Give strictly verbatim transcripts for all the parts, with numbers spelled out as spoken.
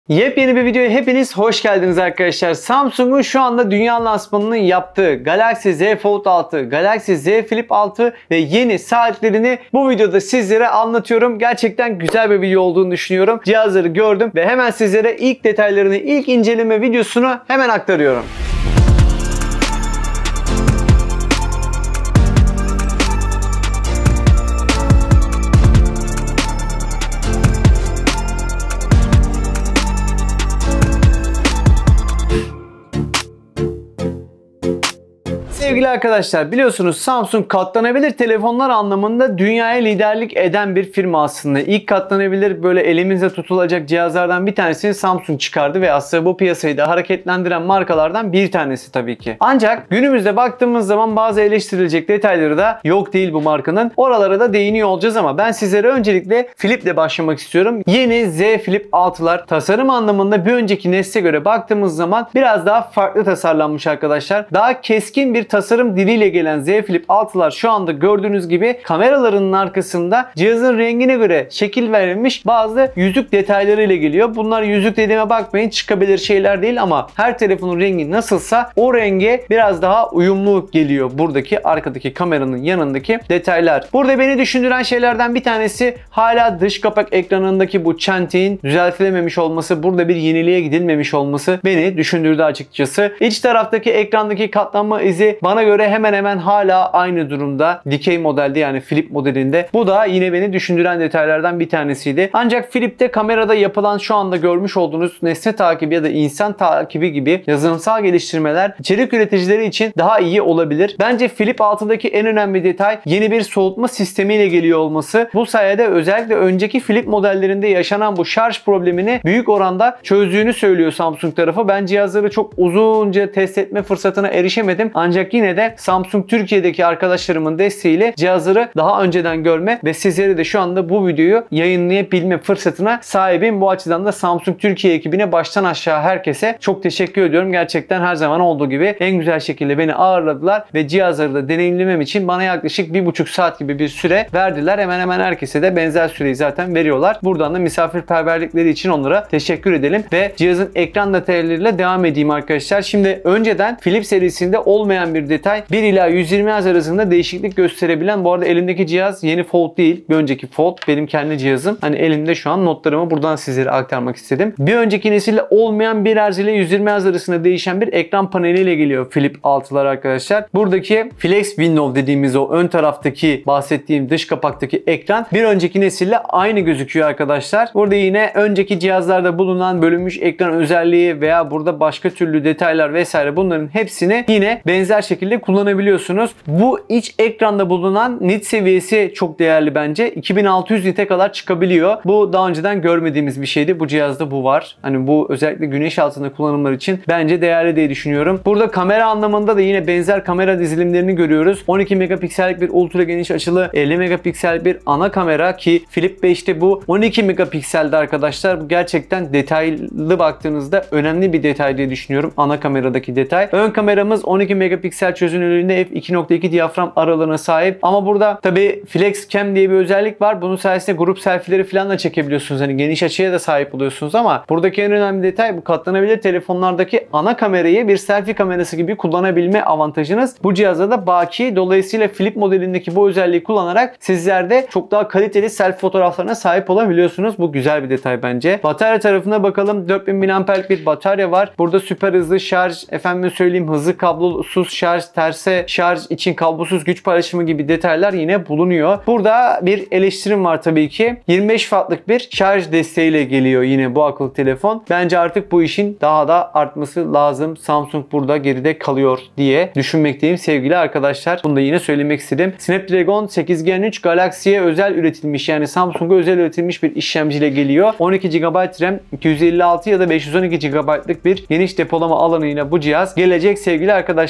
Yepyeni bir videoya hepiniz hoş geldiniz arkadaşlar. Samsung'un şu anda dünya lansmanını yaptığı Galaxy Z Fold altı, Galaxy Z Flip altı ve yeni saatlerini bu videoda sizlere anlatıyorum. Gerçekten güzel bir video olduğunu düşünüyorum. Cihazları gördüm ve hemen sizlere ilk detaylarını, ilk inceleme videosunu hemen aktarıyorum. Sevgili arkadaşlar, biliyorsunuz Samsung katlanabilir telefonlar anlamında dünyaya liderlik eden bir firma aslında. İlk katlanabilir böyle elimizde tutulacak cihazlardan bir tanesini Samsung çıkardı ve aslında bu piyasayı da hareketlendiren markalardan bir tanesi tabii ki. Ancak günümüzde baktığımız zaman bazı eleştirilecek detayları da yok değil bu markanın. Oralara da değiniyor olacağız ama ben sizlere öncelikle Flip ile başlamak istiyorum. Yeni Z Flip altılar tasarım anlamında bir önceki nesle göre baktığımız zaman biraz daha farklı tasarlanmış arkadaşlar. Daha keskin bir tasarım diliyle gelen Z Flip altılar şu anda gördüğünüz gibi kameralarının arkasında cihazın rengine göre şekil verilmiş bazı yüzük detayları ile geliyor. Bunlar yüzük dediğime bakmayın, çıkabilir şeyler değil ama her telefonun rengi nasılsa o renge biraz daha uyumlu geliyor buradaki arkadaki kameranın yanındaki detaylar. Burada beni düşündüren şeylerden bir tanesi hala dış kapak ekranındaki bu çentiğin düzeltilememiş olması, burada bir yeniliğe gidilmemiş olması beni düşündürdü açıkçası. İç taraftaki ekrandaki katlanma izi bana göre hemen hemen hala aynı durumda. Dikey modelde, yani Flip modelinde. Bu da yine beni düşündüren detaylardan bir tanesiydi. Ancak Flip'te kamerada yapılan şu anda görmüş olduğunuz nesne takibi ya da insan takibi gibi yazılımsal geliştirmeler içerik üreticileri için daha iyi olabilir. Bence Flip altıdaki en önemli detay yeni bir soğutma sistemiyle geliyor olması. Bu sayede özellikle önceki Flip modellerinde yaşanan bu şarj problemini büyük oranda çözdüğünü söylüyor Samsung tarafı. Ben cihazları çok uzunca test etme fırsatına erişemedim. Ancak yine de Samsung Türkiye'deki arkadaşlarımın desteğiyle cihazları daha önceden görme ve sizlere de şu anda bu videoyu yayınlayabilme fırsatına sahibim. Bu açıdan da Samsung Türkiye ekibine baştan aşağı herkese çok teşekkür ediyorum. Gerçekten her zaman olduğu gibi en güzel şekilde beni ağırladılar ve cihazları da deneyimlemem için bana yaklaşık bir buçuk saat gibi bir süre verdiler. Hemen hemen herkese de benzer süreyi zaten veriyorlar. Buradan da misafirperverlikleri için onlara teşekkür edelim ve cihazın ekran detaylarıyla devam edeyim arkadaşlar. Şimdi önceden Flip serisinde olmayan bir detay, bir ila yüz yirmi Hz arasında değişiklik gösterebilen, bu arada elimdeki cihaz yeni Fold değil. Bir önceki Fold benim kendi cihazım. Hani elimde şu an, notlarımı buradan sizlere aktarmak istedim. Bir önceki nesilde olmayan bir Hz ile yüz yirmi Hz arasında değişen bir ekran paneliyle geliyor Flip altılar arkadaşlar. Buradaki Flex Window dediğimiz o ön taraftaki bahsettiğim dış kapaktaki ekran bir önceki nesille aynı gözüküyor arkadaşlar. Burada yine önceki cihazlarda bulunan bölünmüş ekran özelliği veya burada başka türlü detaylar vesaire, bunların hepsini yine benzer şekilde kullanabiliyorsunuz. Bu iç ekranda bulunan nit seviyesi çok değerli bence. iki bin altı yüz nite kadar çıkabiliyor. Bu daha önceden görmediğimiz bir şeydi. Bu cihazda bu var. Hani bu özellikle güneş altında kullanımlar için bence değerli diye düşünüyorum. Burada kamera anlamında da yine benzer kamera dizilimlerini görüyoruz. on iki megapiksellik bir ultra geniş açılı, elli megapiksellik bir ana kamera ki Flip beşte bu on iki megapikseldi arkadaşlar. Bu gerçekten detaylı baktığınızda önemli bir detay diye düşünüyorum. Ana kameradaki detay. Ön kameramız on iki megapiksel çözünürlüğünde f iki nokta iki diyafram aralığına sahip. Ama burada tabi Flex Cam diye bir özellik var. Bunun sayesinde grup selfie'leri falan da çekebiliyorsunuz. Hani geniş açıya da sahip oluyorsunuz ama buradaki en önemli detay, bu katlanabilir telefonlardaki ana kamerayı bir selfie kamerası gibi kullanabilme avantajınız bu cihazda da baki. Dolayısıyla Flip modelindeki bu özelliği kullanarak sizler de çok daha kaliteli selfie fotoğraflarına sahip olabiliyorsunuz. Bu güzel bir detay bence. Batarya tarafına bakalım. dört bin miliamperlik bir batarya var. Burada süper hızlı şarj, efendim söyleyeyim hızlı kablosuz şarj, terse şarj için kablosuz güç paylaşımı gibi detaylar yine bulunuyor. Burada bir eleştirim var tabii ki. yirmi beş wattlık bir şarj desteğiyle geliyor yine bu akıllı telefon. Bence artık bu işin daha da artması lazım. Samsung burada geride kalıyor diye düşünmekteyim sevgili arkadaşlar. Bunu da yine söylemek istedim. Snapdragon sekiz Gen üç Galaxy'ye özel üretilmiş, yani Samsung'a özel üretilmiş bir işlemciyle geliyor. on iki gigabayt RAM, iki yüz elli altı ya da beş yüz on iki gigabaytlık bir geniş depolama alanıyla bu cihaz gelecek sevgili arkadaşlar. Çizim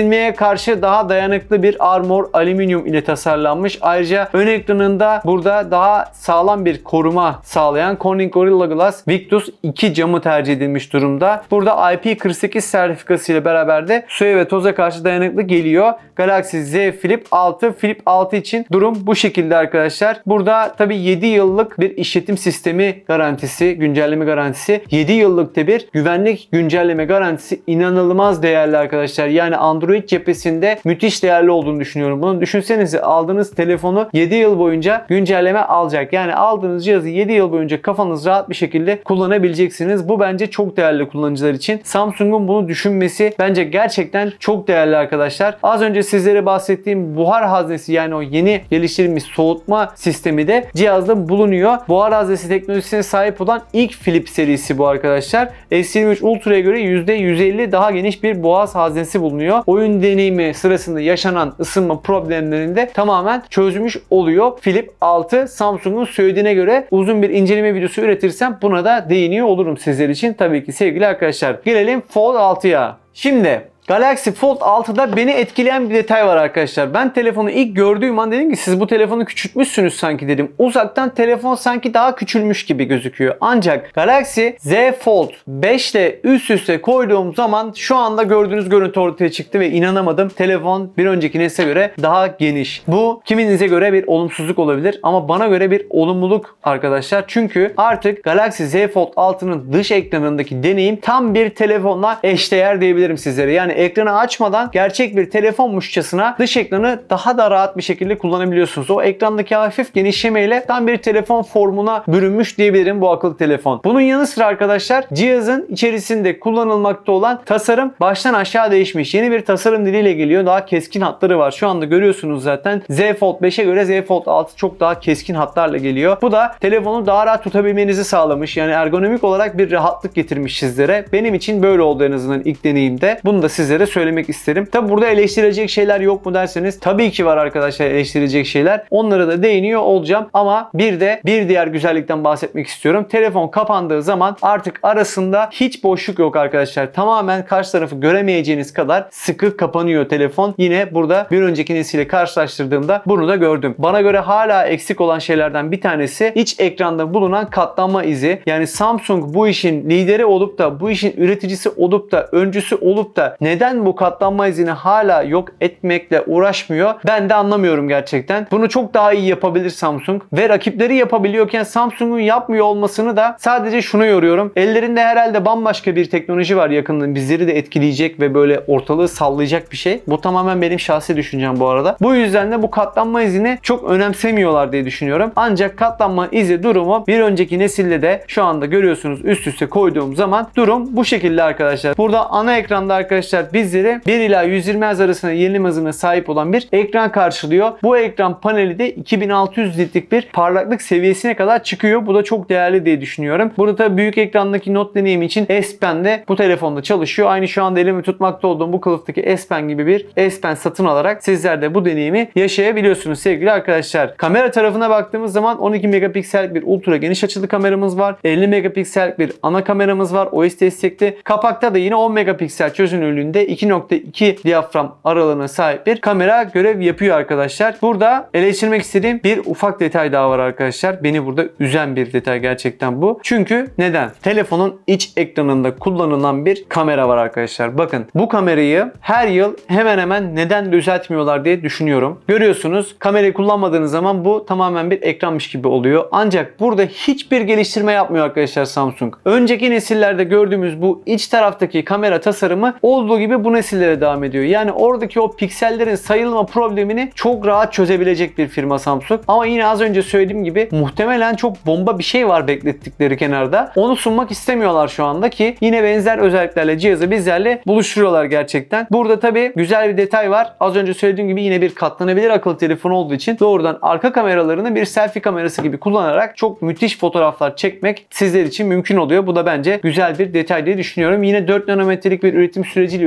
ezilmeye karşı daha dayanıklı bir armor alüminyum ile tasarlanmış. Ayrıca ön ekranında burada daha sağlam bir koruma sağlayan Corning Gorilla Glass Victus iki camı tercih edilmiş durumda. Burada I P kırk sekiz sertifikası ile beraber de suya ve toza karşı dayanıklı geliyor. Galaxy Z Flip altı. Flip altı için durum bu şekilde arkadaşlar. Burada tabi yedi yıllık bir işletim sistemi garantisi, güncelleme garantisi, yedi yıllıkta bir güvenlik güncelleme garantisi inanılmaz değerli arkadaşlar. Yani Android cephesinde müthiş değerli olduğunu düşünüyorum. Bunu düşünsenize, aldığınız telefonu yedi yıl boyunca güncelleme alacak. Yani aldığınız cihazı yedi yıl boyunca kafanız rahat bir şekilde kullanabileceksiniz. Bu bence çok değerli kullanıcılar için. Samsung'un bunu düşünmesi bence gerçekten çok değerli arkadaşlar. Az önce sizlere bahsettiğim buhar haznesi, yani o yeni geliştirilmiş soğutma sistemi de cihazda bulunuyor. Buhar haznesi teknolojisine sahip olan ilk Flip serisi bu arkadaşlar. S yirmi üç Ultra'ya göre yüzde yüz elli daha geniş bir buhar haznesi bulunuyor. Oyun deneyimi sırasında yaşanan ısınma problemlerini de tamamen çözmüş oluyor. Flip altı Samsung'un söylediğine göre uzun bir inceleme videosu üretirsem buna da değiniyor olurum sizler için tabii ki sevgili arkadaşlar. Gelelim Fold altıya. Şimdi Galaxy Fold altıda beni etkileyen bir detay var arkadaşlar. Ben telefonu ilk gördüğüm an dedim ki siz bu telefonu küçültmüşsünüz sanki dedim. Uzaktan telefon sanki daha küçülmüş gibi gözüküyor. Ancak Galaxy Z Fold beş ile üst üste koyduğum zaman şu anda gördüğünüz görüntü ortaya çıktı ve inanamadım. Telefon bir önceki nesle göre daha geniş. Bu kiminize göre bir olumsuzluk olabilir ama bana göre bir olumluluk arkadaşlar. Çünkü artık Galaxy Z Fold altının dış ekranındaki deneyim tam bir telefonla eşdeğer diyebilirim sizlere. Yani ekranı açmadan gerçek bir telefonmuşçasına dış ekranı daha da rahat bir şekilde kullanabiliyorsunuz. O ekrandaki hafif genişlemeyle tam bir telefon formuna bürünmüş diyebilirim bu akıllı telefon. Bunun yanı sıra arkadaşlar cihazın içerisinde kullanılmakta olan tasarım baştan aşağı değişmiş. Yeni bir tasarım diliyle geliyor. Daha keskin hatları var. Şu anda görüyorsunuz zaten. Z Fold beşe göre Z Fold altı çok daha keskin hatlarla geliyor. Bu da telefonu daha rahat tutabilmenizi sağlamış. Yani ergonomik olarak bir rahatlık getirmiş sizlere. Benim için böyle oldu en azından ilk deneyimde. Bunu da sizlere söylemek isterim. Tabi burada eleştirecek şeyler yok mu derseniz tabii ki var arkadaşlar eleştirecek şeyler. Onlara da değiniyor olacağım ama bir de bir diğer güzellikten bahsetmek istiyorum. Telefon kapandığı zaman artık arasında hiç boşluk yok arkadaşlar. Tamamen karşı tarafı göremeyeceğiniz kadar sıkı kapanıyor telefon. Yine burada bir önceki nesille karşılaştırdığımda bunu da gördüm. Bana göre hala eksik olan şeylerden bir tanesi iç ekranda bulunan katlanma izi. Yani Samsung bu işin lideri olup da bu işin üreticisi olup da öncüsü olup da neden bu katlanma izini hala yok etmekle uğraşmıyor? Ben de anlamıyorum gerçekten. Bunu çok daha iyi yapabilir Samsung ve rakipleri yapabiliyorken Samsung'un yapmıyor olmasını da sadece şunu yoruyorum. Ellerinde herhalde bambaşka bir teknoloji var yakında bizleri de etkileyecek ve böyle ortalığı sallayacak bir şey. Bu tamamen benim şahsi düşüncem bu arada. Bu yüzden de bu katlanma izini çok önemsemiyorlar diye düşünüyorum. Ancak katlanma izi durumu bir önceki nesilde de şu anda görüyorsunuz üst üste koyduğum zaman durum bu şekilde arkadaşlar. Burada ana ekranda arkadaşlar bizleri bir ila yüz yirmi hertz arasında yenilim hızına sahip olan bir ekran karşılıyor. Bu ekran paneli de iki bin altı yüz nitlik bir parlaklık seviyesine kadar çıkıyor. Bu da çok değerli diye düşünüyorum. Burada tabii büyük ekrandaki not deneyimi için S Pen de bu telefonda çalışıyor. Aynı şu anda elimi tutmakta olduğum bu kılıftaki S Pen gibi bir S Pen satın alarak sizler de bu deneyimi yaşayabiliyorsunuz sevgili arkadaşlar. Kamera tarafına baktığımız zaman on iki megapiksellik bir ultra geniş açılı kameramız var. elli megapiksellik bir ana kameramız var. O S destekli. Kapakta da yine on megapiksel çözünürlüğünde iki nokta iki diyafram aralığına sahip bir kamera görev yapıyor arkadaşlar. Burada eleştirmek istediğim bir ufak detay daha var arkadaşlar. Beni burada üzen bir detay gerçekten bu. Çünkü neden? Telefonun iç ekranında kullanılan bir kamera var arkadaşlar. Bakın bu kamerayı her yıl hemen hemen neden düzeltmiyorlar diye düşünüyorum. Görüyorsunuz kamerayı kullanmadığınız zaman bu tamamen bir ekranmış gibi oluyor. Ancak burada hiçbir geliştirme yapmıyor arkadaşlar Samsung. Önceki nesillerde gördüğümüz bu iç taraftaki kamera tasarımı olduğu gibi bu nesillere devam ediyor. Yani oradaki o piksellerin sayılma problemini çok rahat çözebilecek bir firma Samsung. Ama yine az önce söylediğim gibi muhtemelen çok bomba bir şey var beklettikleri kenarda. Onu sunmak istemiyorlar şu anda ki yine benzer özelliklerle cihazı bizlerle buluşturuyorlar gerçekten. Burada tabii güzel bir detay var. Az önce söylediğim gibi yine bir katlanabilir akıllı telefon olduğu için doğrudan arka kameralarını bir selfie kamerası gibi kullanarak çok müthiş fotoğraflar çekmek sizler için mümkün oluyor. Bu da bence güzel bir detay diye düşünüyorum. Yine dört nanometrelik bir üretim süreciyle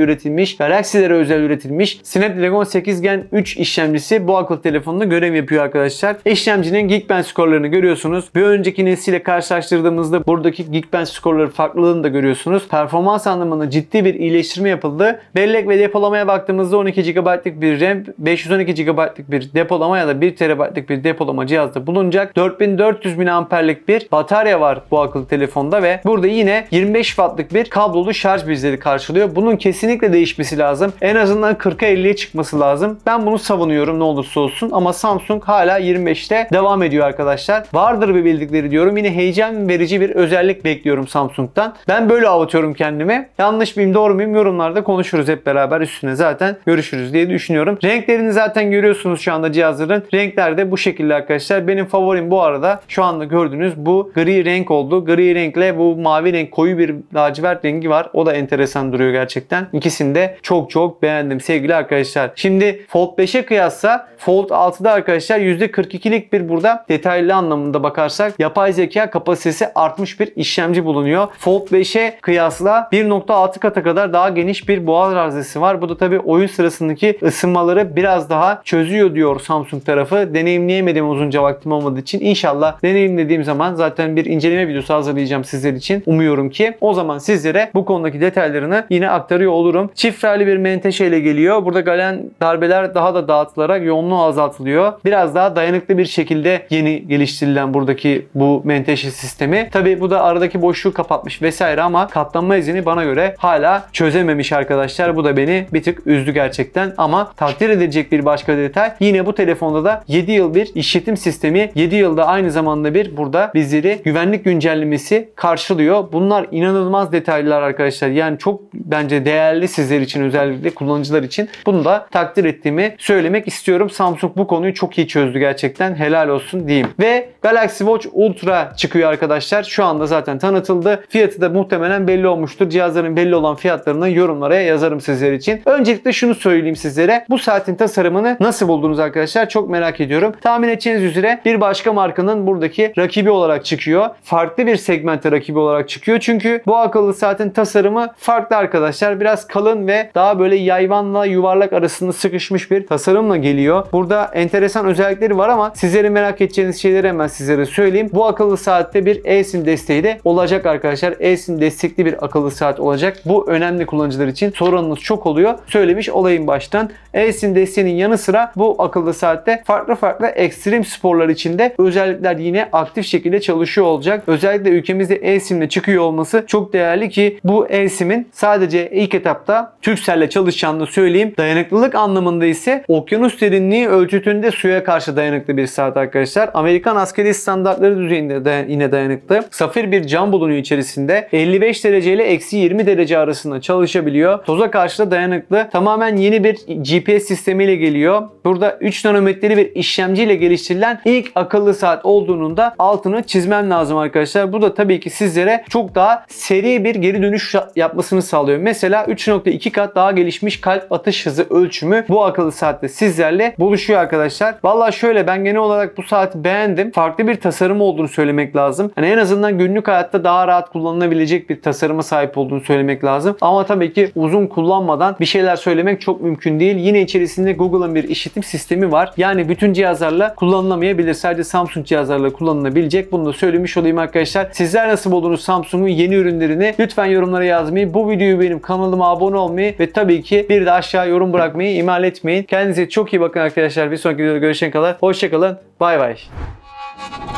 üretilmiş, Galaxy'lere özel üretilmiş Snapdragon sekiz Gen üç işlemcisi bu akıllı telefonda görev yapıyor arkadaşlar. İşlemcinin Geekbench skorlarını görüyorsunuz. Bir önceki nesille karşılaştırdığımızda buradaki Geekbench skorları farklılığını da görüyorsunuz. Performans anlamında ciddi bir iyileştirme yapıldı. Bellek ve depolamaya baktığımızda on iki gigabaytlık bir RAM, beş yüz on iki gigabaytlık bir depolama ya da bir terabaytlık bir depolama cihazda bulunacak. dört bin dört yüz miliamperlik bir batarya var bu akıllı telefonda ve burada yine yirmi beş wattlık bir kablolu şarj bizleri karşılıyor. Bunun kesinlikle değişmesi lazım. En azından kırka elliye çıkması lazım. Ben bunu savunuyorum ne olursa olsun ama Samsung hala yirmi beşte devam ediyor arkadaşlar. Vardır bir bildikleri diyorum. Yine heyecan verici bir özellik bekliyorum Samsung'dan. Ben böyle avutuyorum kendimi. Yanlış mıyım doğru muyum yorumlarda konuşuruz hep beraber, üstüne zaten görüşürüz diye düşünüyorum. Renklerini zaten görüyorsunuz şu anda cihazların. Renkler de bu şekilde arkadaşlar. Benim favorim bu arada şu anda gördüğünüz bu gri renk oldu. Gri renkle bu mavi renk, koyu bir lacivert rengi var. O da enteresan duruyor gerçekten. İkisini de çok çok beğendim sevgili arkadaşlar. Şimdi Fold beşe kıyasla Fold altıda arkadaşlar yüzde kırk ikilik bir burada detaylı anlamında bakarsak yapay zeka kapasitesi artmış bir işlemci bulunuyor. Fold beşe kıyasla bir nokta altı kata kadar daha geniş bir boğaz arazisi var. Bu da tabii oyun sırasındaki ısınmaları biraz daha çözüyor diyor Samsung tarafı. Deneyimleyemedim uzunca vaktim olmadığı için. İnşallah deneyimlediğim zaman zaten bir inceleme videosu hazırlayacağım sizler için. Umuyorum ki o zaman sizlere bu konudaki detaylarını yine aktarıyor olurum. Çift bir menteşe ile geliyor. Burada gelen darbeler daha da dağıtılarak yoğunluğu azaltılıyor. Biraz daha dayanıklı bir şekilde yeni geliştirilen buradaki bu menteşe sistemi. Tabii bu da aradaki boşluğu kapatmış vesaire ama katlanma izini bana göre hala çözememiş arkadaşlar. Bu da beni bir tık üzdü gerçekten ama takdir edilecek bir başka detay. Yine bu telefonda da yedi yıl bir işletim sistemi, yedi yılda aynı zamanda bir burada bizleri güvenlik güncellemesi karşılıyor. Bunlar inanılmaz detaylar arkadaşlar. Yani çok bence değerli sizler için, özellikle kullanıcılar için. Bunu da takdir ettiğimi söylemek istiyorum. Samsung bu konuyu çok iyi çözdü gerçekten. Helal olsun diyeyim. Ve Galaxy Watch Ultra çıkıyor arkadaşlar. Şu anda zaten tanıtıldı. Fiyatı da muhtemelen belli olmuştur. Cihazların belli olan fiyatlarını yorumlara yazarım sizler için. Öncelikle şunu söyleyeyim sizlere. Bu saatin tasarımını nasıl buldunuz arkadaşlar? Çok merak ediyorum. Tahmin edeceğiniz üzere bir başka markanın buradaki rakibi olarak çıkıyor. Farklı bir segmente rakibi olarak çıkıyor. Çünkü bu akıllı saatin tasarımı farklı arkadaşlar. Biraz kalın ve daha böyle yayvanla yuvarlak arasında sıkışmış bir tasarımla geliyor. Burada enteresan özellikleri var ama sizlerin merak edeceğiniz şeyleri hemen sizlere söyleyeyim. Bu akıllı saatte bir eSIM desteği de olacak arkadaşlar. eSIM destekli bir akıllı saat olacak. Bu önemli kullanıcılar için. Sorununuz çok oluyor. Söylemiş olayım baştan. eSIM desteğinin yanı sıra bu akıllı saatte farklı farklı ekstrem sporlar içinde özellikler yine aktif şekilde çalışıyor olacak. Özellikle ülkemizde eSIM'le çıkıyor olması çok değerli ki bu eSIM'in sadece ilk etapta Turkcell'le çalışacağını söyleyeyim. Dayanıklılık anlamında ise okyanus derinliği ölçütünde suya karşı dayanıklı bir saat arkadaşlar. Amerikan askeri standartları düzeyinde de yine dayanıklı. Safir bir cam bulunuyor içerisinde. elli beş derece ile eksi yirmi derece arasında çalışabiliyor. Toza karşı da dayanıklı. Tamamen yeni bir G P S sistemiyle geliyor. Burada üç nanometreli bir işlemciyle geliştirilen ilk akıllı saat olduğunun da altını çizmem lazım arkadaşlar. Bu da tabii ki sizlere çok daha seri bir geri dönüş yapmasını sağlıyor. Mesela üç nokta iki kat daha gelişmiş kalp atış hızı ölçümü bu akıllı saatte sizlerle buluşuyor arkadaşlar. Vallahi şöyle, ben genel olarak bu saati beğendim. Farklı bir tasarım olduğunu söylemek lazım. Hani en azından günlük hayatta daha rahat kullanılabilecek bir tasarıma sahip olduğunu söylemek lazım. Ama tabii ki uzun kullanmadan bir şeyler söylemek çok mümkün değil. Yine içerisinde Google'ın bir işletim sistemi var. Yani bütün cihazlarla kullanılamayabilir. Sadece Samsung cihazlarla kullanılabilecek. Bunu da söylemiş olayım arkadaşlar. Sizler nasıl buldunuz Samsung'un yeni ürünlerini? Lütfen yorumlara yazmayı, bu videoyu benim kanalıma abone olmayı ve tabii ki bir de aşağı yorum bırakmayı ihmal etmeyin. Kendinize çok iyi bakın arkadaşlar. Bir sonraki videoda görüşene kadar hoşça kalın. Bay bay.